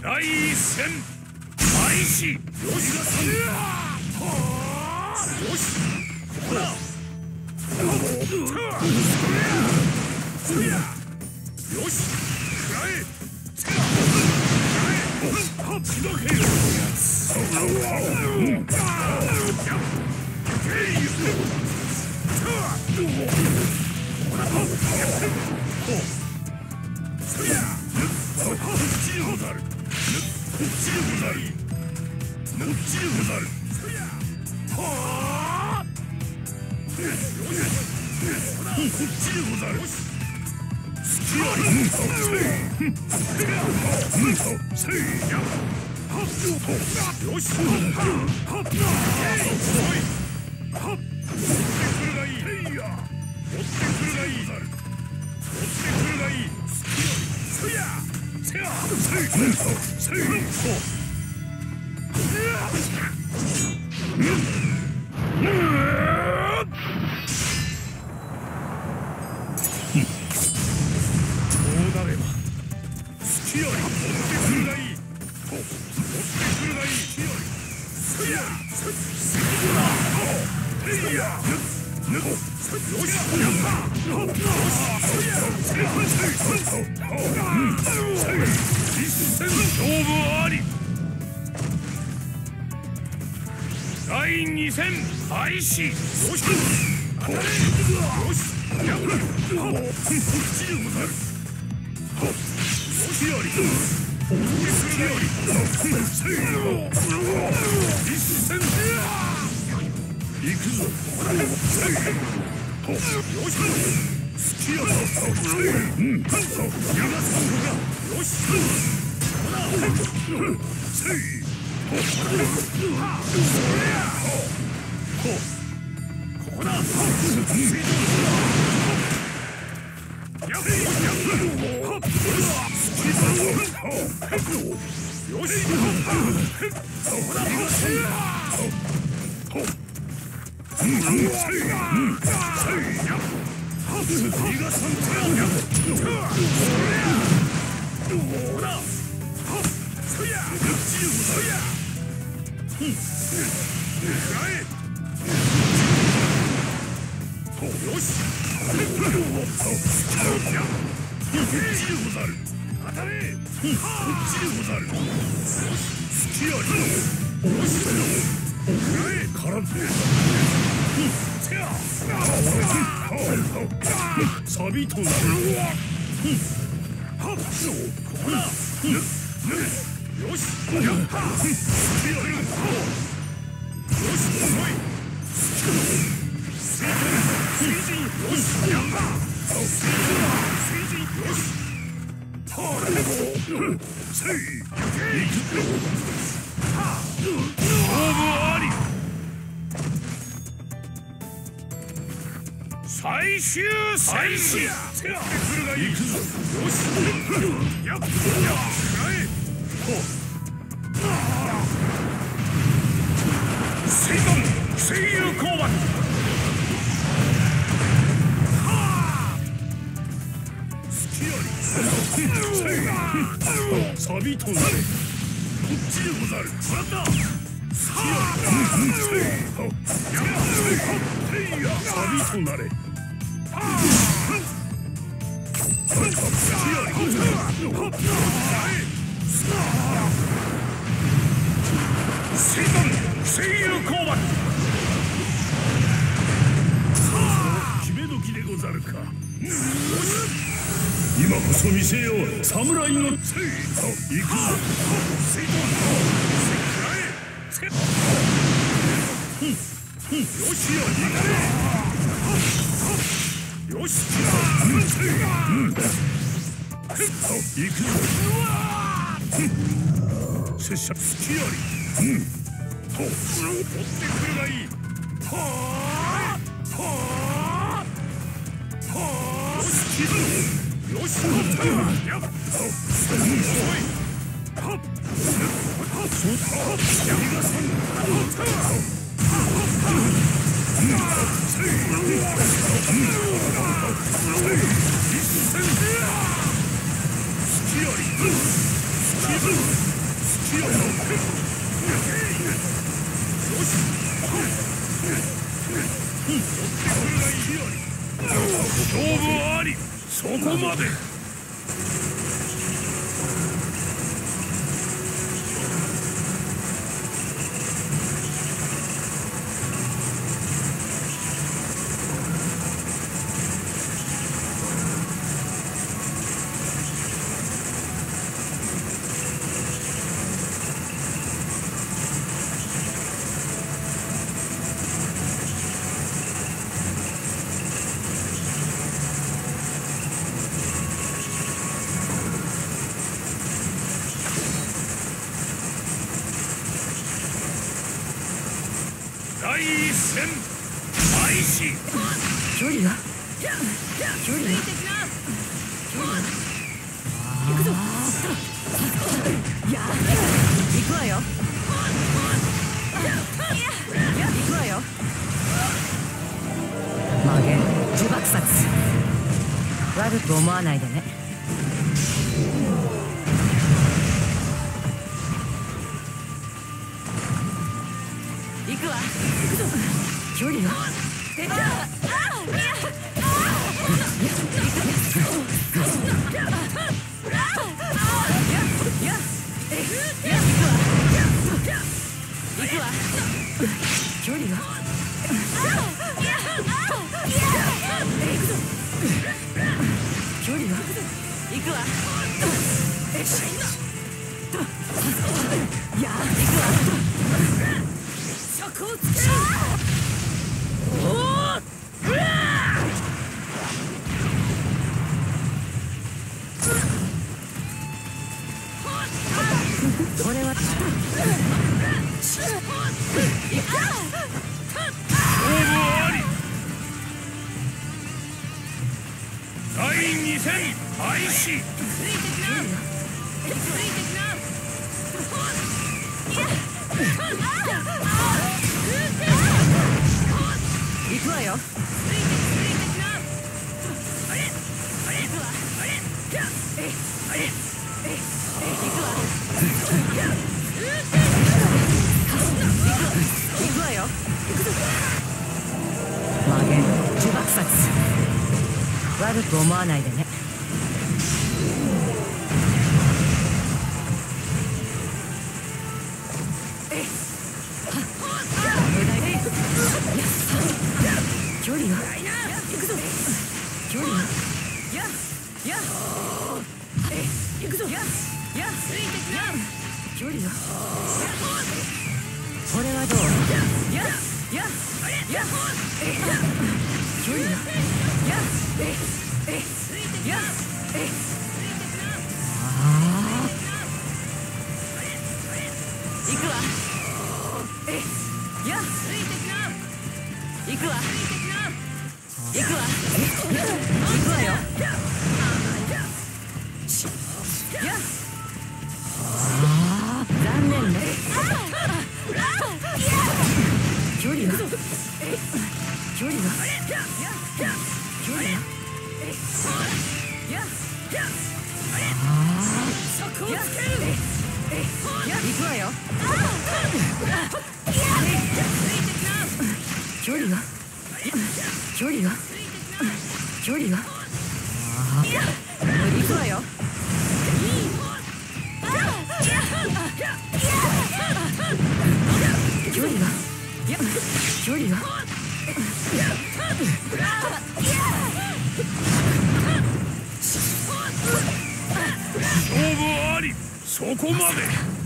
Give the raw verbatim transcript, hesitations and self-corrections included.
第一戦開始。よしがさん。よしほらよしくらえつけろはっしどけよそやこっちでござるこっちでござるこっちでござるそやはあよしほらこっちでござるすきありせいやはっよしはっはっおいはっ持ってくるがいいへいや持ってくるがいいざる持ってくるがいいすきありそやせやせいせいそうなればすきあり持ってくるがいい持ってくるがいいすきありそやすきだへいやよしやったよしそやせや一戦勝負あり。第二戦開始。よし当たれよしやったこっちでござるすきありおってすきありせい一戦行くぞせいよしすきありせいうん逃がすよしほらせいここだやよしほらよし当たれこっちでござるすきありよしくらえからんせやサビとなるはっここだよしやったすきありよしおい水神よしやった水神よしはあせい勝負あり。最終戦士やってくるがいいよしやっやっくらえ水遁声優交番サビとなれこっちでござるもらったすきありサビとなれすきあり水遁声優交番決め時でござるか今こそ見せよう侍の行くぞ水遁よしや行くよし行くぞ拙者すきありと追ってくるがいいはあはあはあよし切るよしやっおいはっはっそうだやりがさんせい一戦すきありすきるそこまで。第一戦開始。 距離が距離が行くぞ。いや行くわよ。いや行くわよ。曲げ呪縛殺悪く思わないでね。行くわ。行くぞ。距離が出た。距離が距離が行くわ。いや行くわ。そこをつけろ。おおこれは第二戦開始。 行くわよ。行くわよ。曲げ呪縛殺悪く思わないでね。距離が行くぞ。距離がやや行くぞ。やや距離がこれはどう。ややや距離がややああ行くわ。や行くわ。行くわ。行くわよ。やああ残念ね。距離が距離が距離がああそこをつける。行くわよ。距離が距離が距離がああ行くわよ。距離が距離が勝負あり。そこまで。